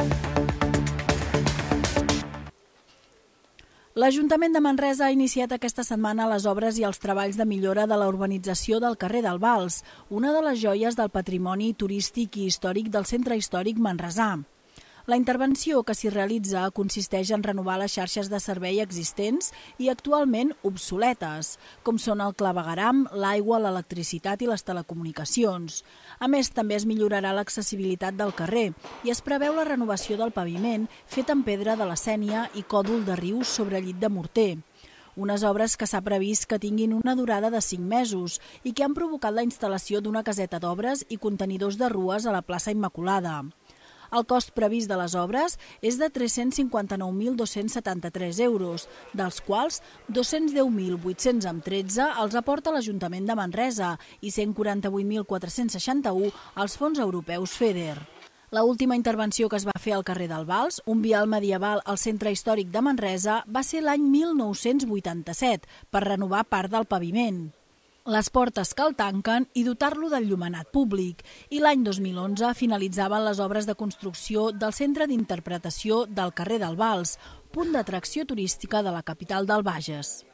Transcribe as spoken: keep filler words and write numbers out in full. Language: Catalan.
L'Ajuntament de Manresa ha iniciat aquesta setmana les obres i els treballs de millora de la urbanització del carrer del Vals, una de les joies del patrimoni turístic i històric del centre històric manresà. La intervenció que s'hi realitza consisteix en renovar les xarxes de servei existents i actualment obsoletes, com són el clavegueram, l'aigua, l'electricitat i les telecomunicacions. A més, també es millorarà l'accessibilitat del carrer i es preveu la renovació del paviment fet amb pedra de la Sénia i còdol de rius sobre llit de morter. Unes obres que s'ha previst que tinguin una durada de cinc mesos i que han provocat la instal·lació d'una caseta d'obres i contenidors de rues a la plaça Immaculada. El cost previst de les obres és de tres-cents cinquanta-nou mil dos-cents setanta-tres euros, dels quals dos-cents deu mil vuit-cents tretze els aporta l'Ajuntament de Manresa i cent quaranta-vuit mil quatre-cents seixanta-u els fons europeus FEDER. La última intervenció que es va fer al carrer del Vals, un vial medieval al centre històric de Manresa, va ser l'any mil nou-cents vuitanta-set per renovar part del paviment, les portes que el tanquen i dotar-lo d'enllumenat públic, i l'any dos mil onze finalitzaven les obres de construcció del centre d'interpretació del carrer del Vals, punt d'atracció turística de la capital del Bages.